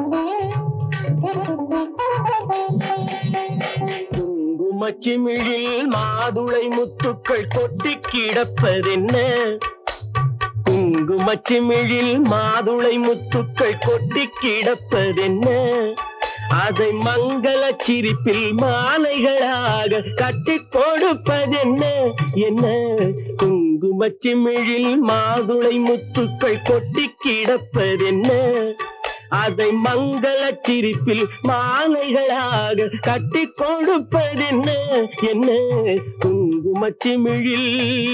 குங்குமச்சிமிழில் மாதுளை முத்துக்கள் கொட்டி கிடப்பதென்ன? குங்குமச்சிமிழில் மாதுளை முத்துக்கள் கொட்டி கிடப்பதென்ன? அதை மங்கள சிரிப்பில் மாலைகளாக கட்டி கொடுப்பதென்ன? என்ன? குங்குமச்சிமிழில் மாதுளை முத்துக்கள் கொட்டி கிடப்பதென்ன? அதை மங்கள சிரிப்பில் மாலைகளாக கட்டி கொடுப்பதென்ன? என்ன? குங்குமச்சிமிழில்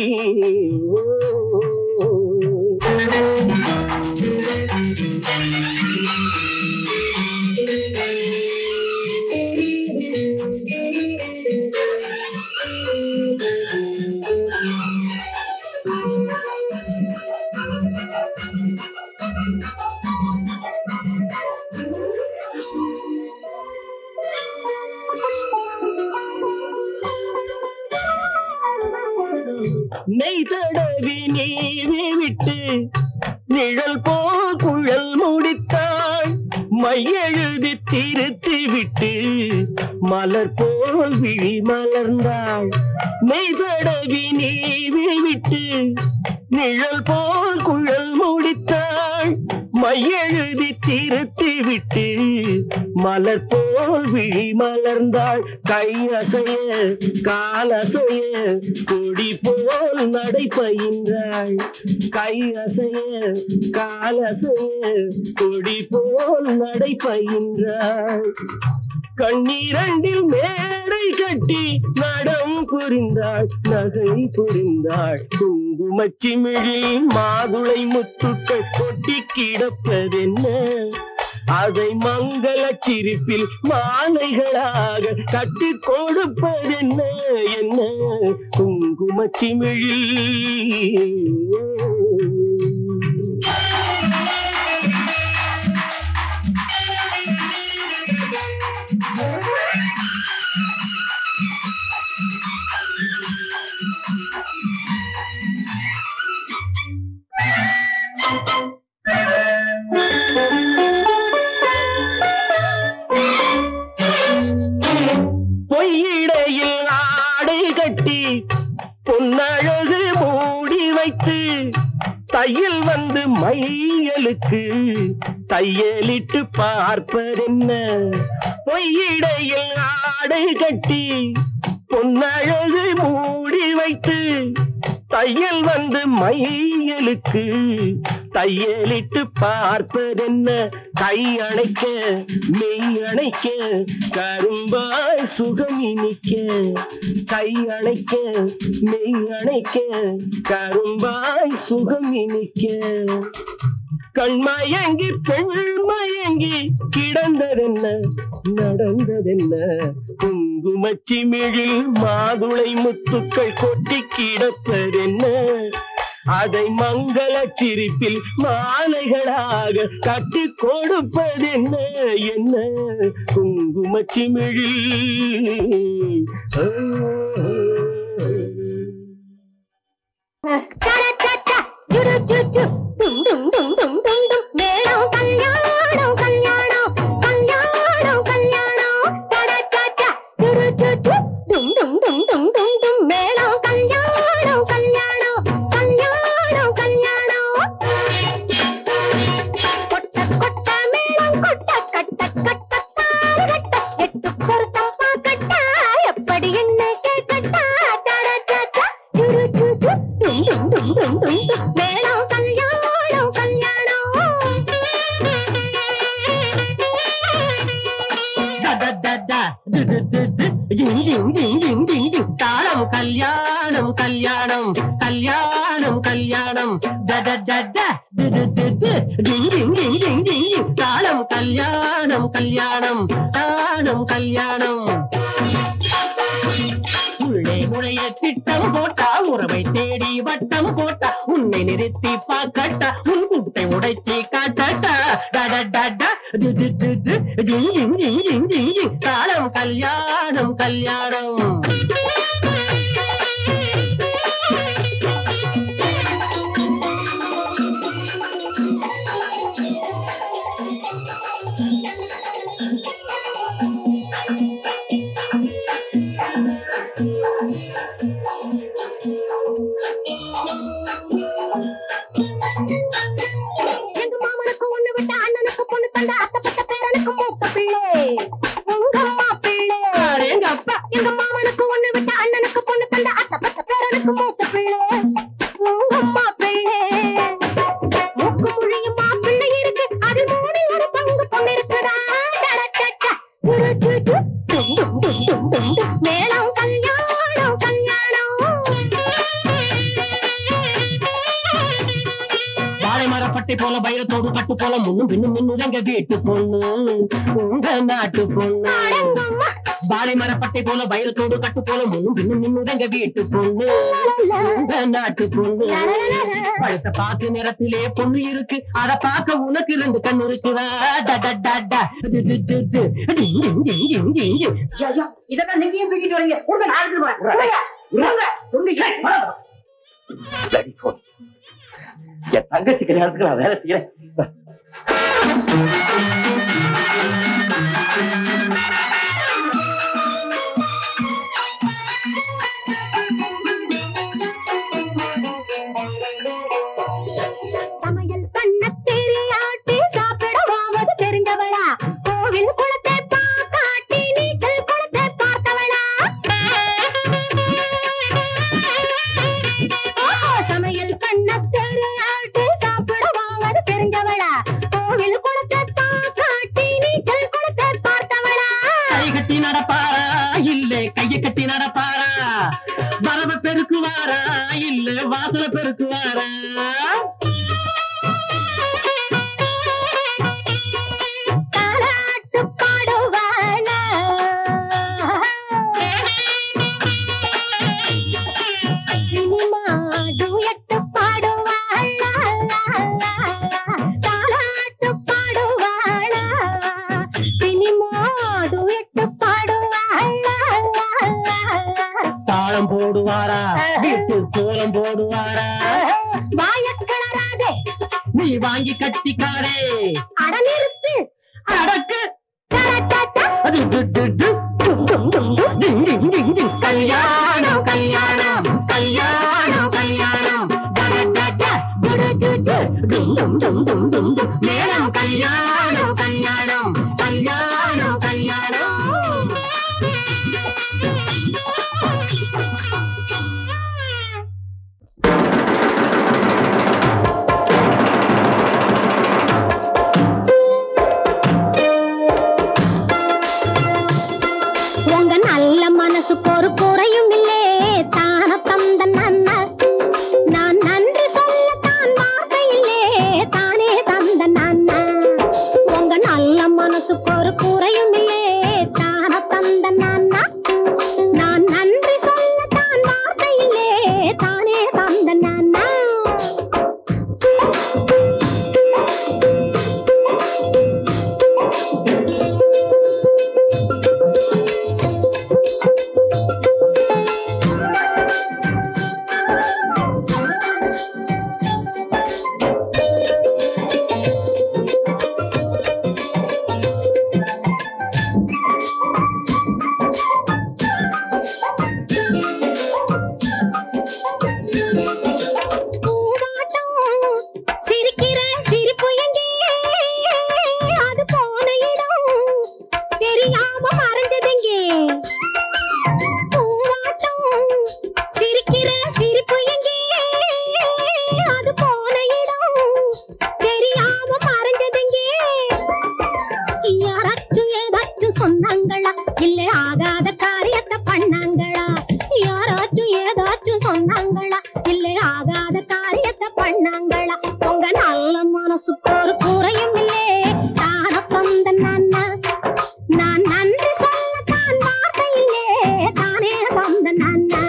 நெய் தடவி நீவி விட்டு நிழல் போல் குழல் முடித்தாள். மையெழுதி திருத்தி விட்டு மலர் போல் விழி மலர்ந்தாள். நெய் தடவி நீவி விட்டு நிழல் போல் குழல் முடித்தாள். மையெழுதி திருத்தி விட்டு மலர் போல் விழி மலர்ந்தாள். கை அசைய கால் அசைய கொடி போல் நடை பயின்றாள். கை அசைய கால் அசைய கொடி போல் நடை பயின்றாள். கண்ணீரண்டில் மேடை கட்டி நடம் புரிந்தாள், நகை புரிந்தாள். குங்குமச்சிமிழில் மாதுளை முத்துக்கள் கொட்டி கிடப்பதென்ன? அதை மங்கள சிரிப்பில் மாலைகளாக கட்டி கொடுப்பதென்ன? என்ன? குங்குமச்சிமிழில் பொய்யிடையில் ஆடை கட்டி பொன்னழகு மூடி வைத்து தையல் வந்து மையலுக்கு தையலிட்டு பார்ப்பதென்ன? பொய்யிடையில் ஆடை கட்டி பொன்னழகு மூடி வைத்து தையல் வந்து மையலுக்கு தையலிட்டு பார்ப்பதென்ன? கை அணைக்க மெய் அணைக்க கரும்பாய் சுகம் இனிக்க. கை அணைக்க மெய் அணைக்க கரும்பாய் சுகம் இனிக்க. கண்மயங்கி பெண்மயங்கி கிடந்ததென்ன? நடந்ததென்ன? குங்குமச்சிமிழில் மாதுளை முத்துக்கள் கொட்டி கிடப்பதென்ன? அதை மங்கள சிரிப்பில் மாலைகளாக கட்டி கொடுப்பதென்ன? என்ன? குங்குமச்சிமிழில் மேளம் கல்யாணம் கல்யாணம் கல்யாணம் கல்யாணம் டும் டும் டும் டும் டும் டும் மேளம் கல்யாணம் கல்யாணம் கல்யாணம் கல்யாணம். கொட்ட கொட்ட மேளம் கொட்ட கட்ட கட்ட கட்ட எட்டு பொருத்தம் பாக்கட்டா எப்படி என்ன கேட்கட்டா? டும் டும் டும் டும் டும் மேளம் கல்யாணம் கல்யாணம். தாளம் கல்யாணம் கல்யாணம் கல்யாணம் கல்யாணம். தாளம் கல்யாணம் கல்யாணம் தாளம் கல்யாணம். உள்ளே முறைய திட்டம் போட்டா உறவை தேடி வட்டம் போட்டா உன்னை நிறுத்தி பாக்கட்டா உன் குட்டை உடைச்சி காட்டட்டா. தாளம் கல்யாணம் கல்யாணம். போல பைரத்தோடு கட்டு போல முன்னும் பின்னும் மின்னுதங்க வீட்டு பொண்ணு உங்க நாட்டு பொண்ணு பாலை மரப்பட்டை போல பைரத்தோடு கட்டு போல முன்னும் பின்னும் மின்னுதங்க வீட்டு பொண்ணு உங்க நாட்டு பொண்ணு பழுத்த பாக்கு நிறத்திலே பொண்ணு இருக்கு அத பார்க்க உனக்கு 2 கண் இருக்குதா இதெல்லாம் நீங்க ஏன் தூக்கிட்டு வரீங்க என் தங்கச்சி கல்யாணத்துக்கு நான் வேலை செய்யறேன். சமையல் பண்ண தெரியாட்டி சாப்பிடவாவது தெரிஞ்சவளா கோவில் குளத்தை பார்க்காட்டி நீச்சல் குளத்தை பார்த்தவளா சமையல் பண்ண தெரியாட்டி சாப்பிடவாவது தெரிஞ்சவளா கோவில் குளத்தை பார்க்காட்டி நீச்சல் குளத்தை பார்த்தவளா கை கட்டி நடப்பாரா இல்ல கையை கட்டி நடப்பாரா வரவ பெருக்குவாரா இல்ல வாசல பெருக்குவாரா தாலாட்டு பாடுவாளா சினிமா டுயட் பாடுவாளா தாலாட்டு பாடுவாளா சினிமா டுயட் பாடுவாளா தாளம் போடுவாரா வீட்டு கோலம் போடுவாரா வாயக்கிளராதே நீ வாங்கி கட்டிக்காரே அட நிறுத்து அடக்கு தரட்டா அது கல்யாணம் கல்யாணம் கல்யாணம் கல்யாணம் மேடம் கல்யாணம் கல்யாணம் கல்யாணம் கல்யாணம் உங்க நல்ல மனசுக்கு ஒரு குறையும் இல்லே தான தந்த நன்ன நான் நன்றி சொல்லத்தான் வார்த்தை இல்லே தானே தந்த நன்ன உங்க நல்ல மனசுக்கு ஒரு குறையும் இல்லே தான தந்த நன்ன நான் நன்றி சொல்லத்தான் வார்த்தை இல்லே தானே தந்த நன்ன சிரிக்கிற சிரிப்பு எங்கே அது போன இடம் தெரியாம மறந்ததெங்கே பூவாட்டம் சிரிக்கிற சிரிப்பு எங்கே அது போன இடம் தெரியாம மறந்ததெங்கே யாராச்சும் ஏதாச்சும் சொன்னாங்களா இல்ல ஆகாத காரியத்தை பண்ணாங்களா யாராச்சும் ஏதாச்சும் சொன்னாங்களா இல்ல ஆகாத காரியத்தை பண்ணாங்களா உங்க நல்ல மனசுக்கு ஒரு குறையும் இல்லே தான தந்த நன்னா நான் நன்றி சொல்லத்தான் வார்த்தை இல்லே தானே வந்த நன்னா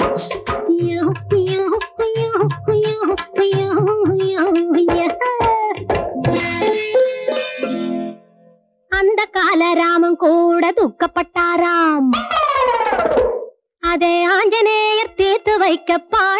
அந்த கால ராமன் கூட துக்கப்பட்டாராம் அதே ஆஞ்சநேயர் தீர்த்து வைக்க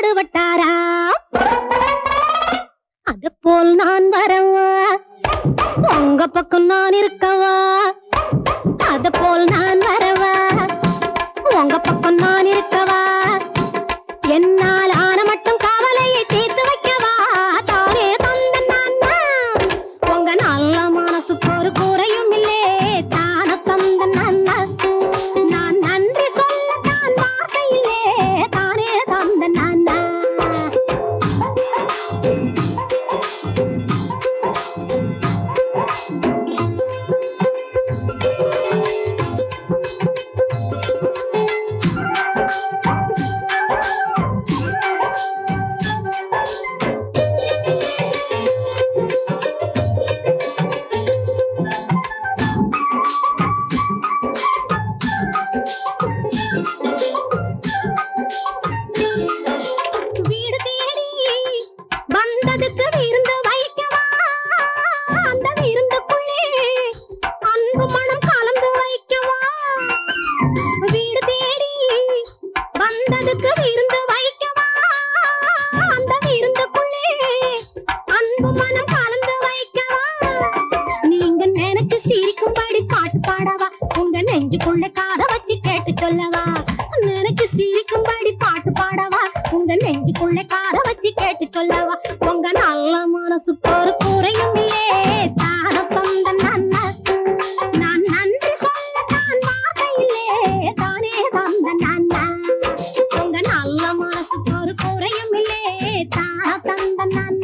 பாடுபட்டாரா அது போல் நான் வரவா உங்க பக்கம் நான் இருக்கவா அத போல் நான் வரவா உங்க பக்கம் நான் இருக்கவா என்னால் ஆன மட்டும் கவலையை தீர்த்து வைக்கவா தானே தந்த நான் உங்க நல்ல மனசுக்கு ஒரு குறையும் இல்லே தான தந்த நான் நன்றி சொல்ல தான் வார்த்தை இல்லே தானே தந்த நான் நெஞ்சுக்குள்ள காத வச்சு கேட்டு சொல்லவா நினைச்சு சிரிக்கும்படி பாட்டு பாடவா உங்க நெஞ்சுக்குள்ள காத வச்சு கேட்டு சொல்லவா உங்க நல்ல மனசுக்கு ஒரு குறையும் இல்லே தான தந்த நான் நன்றி சொல்ல தான் வார்த்தை இல்லே தானே தந்த நான் உங்க நல்ல மனசுக்கு ஒரு குறையும் இல்லே தான தந்த நான்